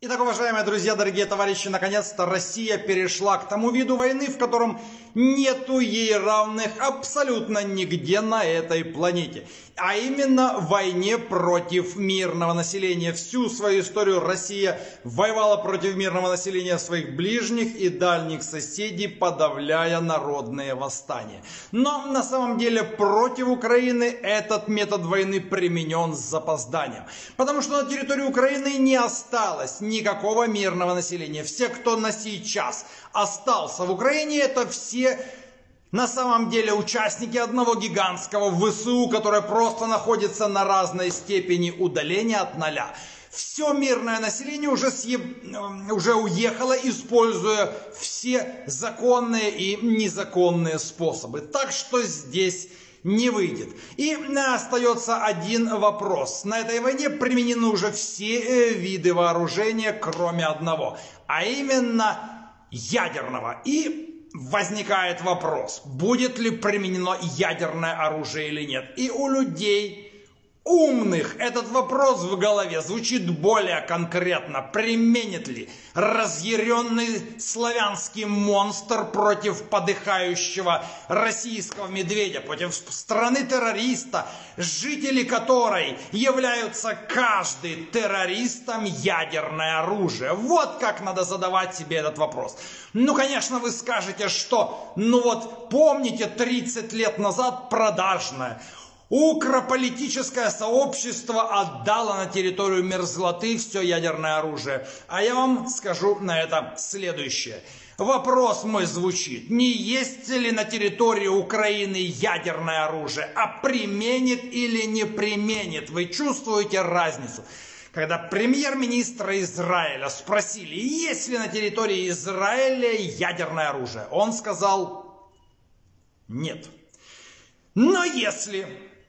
Итак, уважаемые друзья, дорогие товарищи, наконец-то Россия перешла к тому виду войны, в котором нету ей равных абсолютно нигде на этой планете. А именно войне против мирного населения. Всю свою историю Россия воевала против мирного населения своих ближних и дальних соседей, подавляя народные восстания. Но на самом деле против Украины этот метод войны применен с запозданием. Потому что на территории Украины не осталось никакого мирного населения. Все, кто на сейчас остался в Украине, это все на самом деле участники одного гигантского ВСУ, которое просто находится на разной степени удаления от нуля. Все мирное население уже уехало, используя все законные и незаконные способы. Так что здесь не выйдет. И остается один вопрос. На этой войне применены уже все виды вооружения, кроме одного, а именно ядерного. И возникает вопрос, будет ли применено ядерное оружие или нет. И у людей умных этот вопрос в голове звучит более конкретно. Применит ли разъяренный славянский монстр против подыхающего российского медведя, против страны-террориста, жители которой являются каждый террористом, ядерное оружие? Вот как надо задавать себе этот вопрос. Ну, конечно, вы скажете, что, помните, 30 лет назад продажное укрополитическое сообщество отдало на территорию мерзлоты все ядерное оружие. А я вам скажу на это следующее. Вопрос мой звучит: не есть ли на территории Украины ядерное оружие, а применит или не применит? Вы чувствуете разницу? Когда премьер-министра Израиля спросили, есть ли на территории Израиля ядерное оружие, он сказал нет. Но если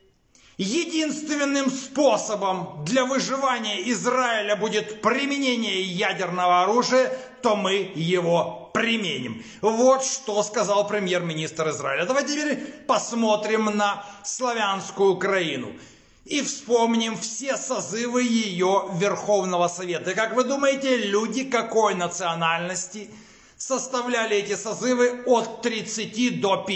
единственным способом для выживания Израиля будет применение ядерного оружия, то мы его применим. Вот что сказал премьер-министр Израиля. Давайте теперь посмотрим на славянскую Украину и вспомним все созывы ее Верховного Совета. И как вы думаете, люди какой национальности составляли эти созывы от 30 до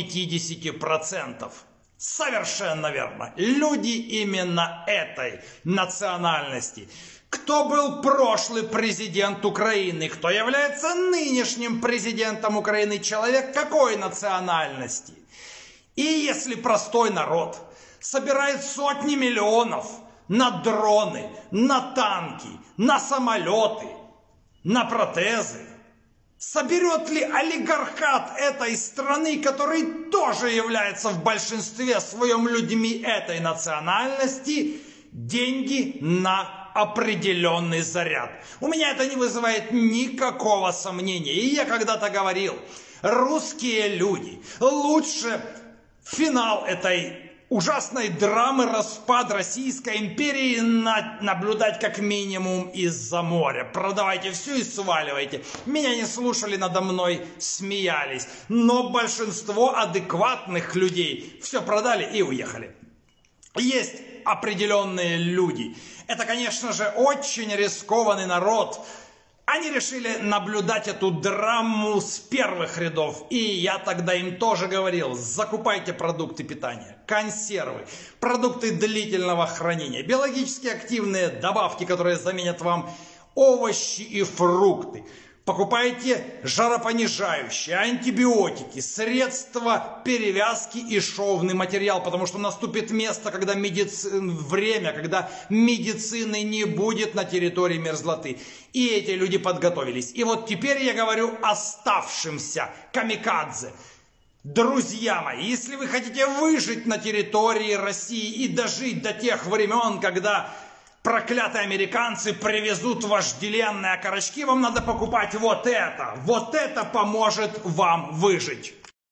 50%? Совершенно верно. Люди именно этой национальности. Кто был прошлый президент Украины, кто является нынешним президентом Украины, человек какой национальности? И если простой народ собирает сотни миллионов на дроны, на танки, на самолеты, на протезы, соберет ли олигархат этой страны, который тоже является в большинстве своем людьми этой национальности, деньги на определенный заряд? У меня это не вызывает никакого сомнения. И я когда-то говорил, русские люди, лучше финал этой ужасной драмы распад Российской империи наблюдать как минимум из-за моря. Продавайте все и сваливайте. Меня не слушали, надо мной смеялись. Но большинство адекватных людей все продали и уехали. Есть определенные люди. Это, конечно же, очень рискованный народ. Они решили наблюдать эту драму с первых рядов. И я тогда им тоже говорил: закупайте продукты питания, консервы, продукты длительного хранения, биологически активные добавки, которые заменят вам овощи и фрукты. Покупайте жаропонижающие, антибиотики, средства перевязки и шовный материал, потому что наступит время, когда медицины не будет на территории мерзлоты. И эти люди подготовились. И вот теперь я говорю оставшимся камикадзе. Друзья мои, если вы хотите выжить на территории России и дожить до тех времен, когда проклятые американцы привезут вожделенные окорочки, вам надо покупать вот это. Вот это поможет вам выжить.